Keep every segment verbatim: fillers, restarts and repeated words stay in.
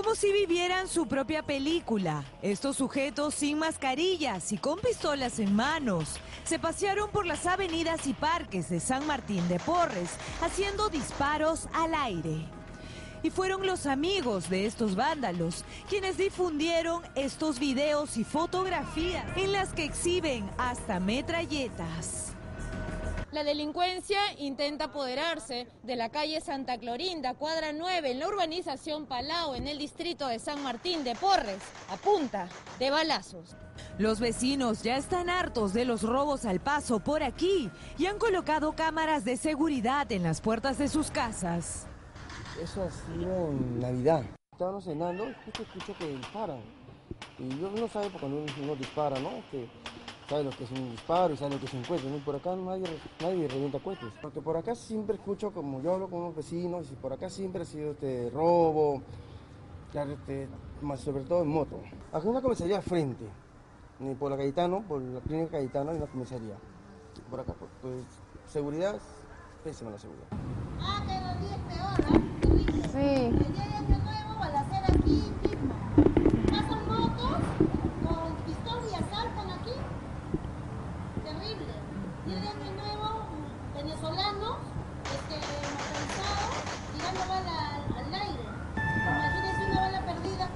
Como si vivieran su propia película, estos sujetos sin mascarillas y con pistolas en manos se pasearon por las avenidas y parques de San Martín de Porres, haciendo disparos al aire. Y fueron los amigos de estos vándalos quienes difundieron estos videos y fotografías en las que exhiben hasta metralletas. La delincuencia intenta apoderarse de la calle Santa Clorinda, cuadra nueve, en la urbanización Palau, en el distrito de San Martín de Porres, a punta de balazos. Los vecinos ya están hartos de los robos al paso por aquí y han colocado cámaras de seguridad en las puertas de sus casas. Eso ha sido en Navidad. Estábamos cenando y justo escucho que disparan. Y yo no sabe por cuando uno dispara, ¿no? Que sabe lo que es un disparo y sabe lo que es un cohete, ¿no? Por acá nadie, nadie revienta cohetes. Porque por acá siempre escucho, como yo hablo con unos vecinos, y por acá siempre ha sido este robo, este, más sobre todo en moto. Acá hay una comisaría al frente, por la Cayetano, por la clínica Cayetano hay una comisaría. Por acá, pues, seguridad, pésima la seguridad. Ah, que los días peor, ¿no? Sí. El día de año nuevo, balacera aquí mismo. Pasan motos con pistola y asaltan aquí. Terrible. Día de año nuevo, venezolanos, este, motorizados, tirando bala al, al aire. Imagínense una bala perdida.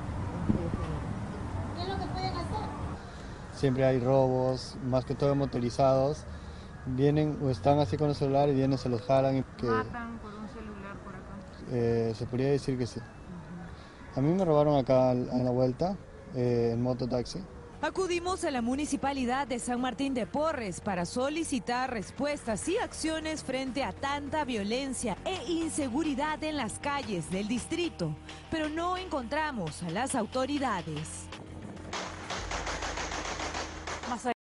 ¿Qué es lo que pueden hacer? Siempre hay robos, más que todo motorizados. Vienen o están así con el celular y vienen, se los jalan. Y que, ¿Matan por un celular por acá? Eh, se podría decir que sí. Uh-huh. A mí me robaron acá en la vuelta, eh, en mototaxi. Acudimos a la municipalidad de San Martín de Porres para solicitar respuestas y acciones frente a tanta violencia e inseguridad en las calles del distrito, pero no encontramos a las autoridades.